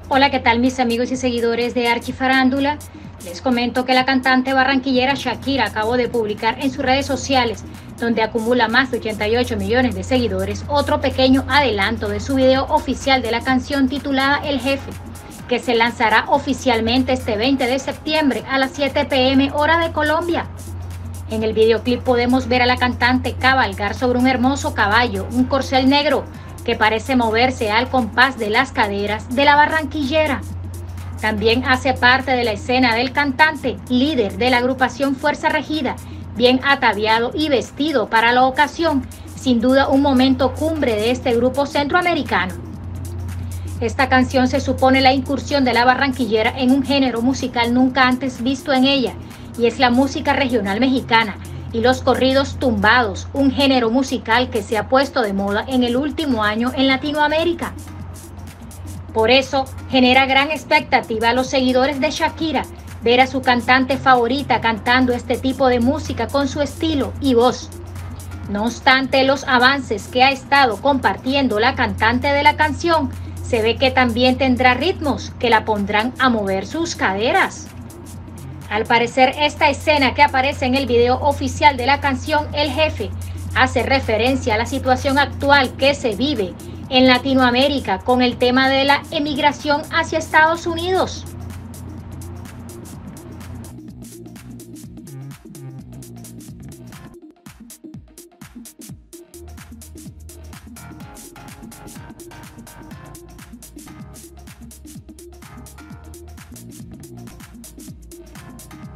Hola, ¿qué tal mis amigos y seguidores de Archifarándula? Les comento que la cantante barranquillera Shakira acabó de publicar en sus redes sociales, donde acumula más de 88 millones de seguidores, otro pequeño adelanto de su video oficial de la canción titulada El Jefe, que se lanzará oficialmente este 20 de septiembre a las 7 p.m. hora de Colombia. En el videoclip podemos ver a la cantante cabalgar sobre un hermoso caballo, un corcel negro, que parece moverse al compás de las caderas de la barranquillera. También hace parte de la escena del cantante, líder de la agrupación Fuerza Regida, bien ataviado y vestido para la ocasión, sin duda un momento cumbre de este grupo centroamericano. Esta canción se supone la incursión de la barranquillera en un género musical nunca antes visto en ella, y es la música regional mexicana y los corridos tumbados, un género musical que se ha puesto de moda en el último año en Latinoamérica. Por eso genera gran expectativa a los seguidores de Shakira ver a su cantante favorita cantando este tipo de música con su estilo y voz. No obstante los avances que ha estado compartiendo la cantante de la canción, se ve que también tendrá ritmos que la pondrán a mover sus caderas. Al parecer, esta escena que aparece en el video oficial de la canción El Jefe hace referencia a la situación actual que se vive en Latinoamérica con el tema de la emigración hacia Estados Unidos.